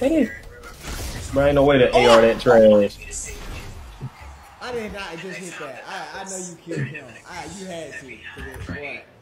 But ain't no way to AR that trash. I did not just hit that. I know you killed him. You had to. Boy.